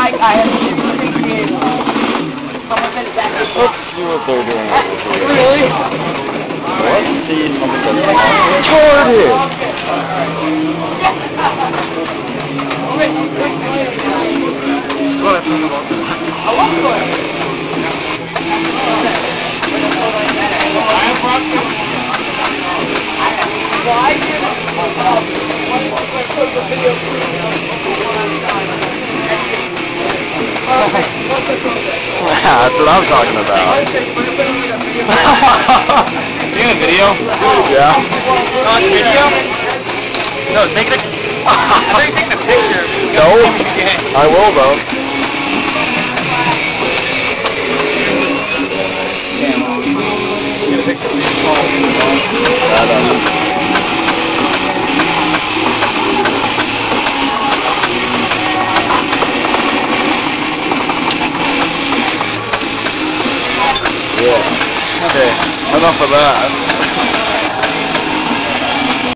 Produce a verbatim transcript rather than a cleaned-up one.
I, I appreciate someone said exactly. Let's see what they're doing over here. Really? Let's see something that's retarded. I love it. Why did That's what I'm talking about. You in a video? Yeah. On video? No, take it. I think taking a picture. No, I will though. Yeah. Okay. Enough of that.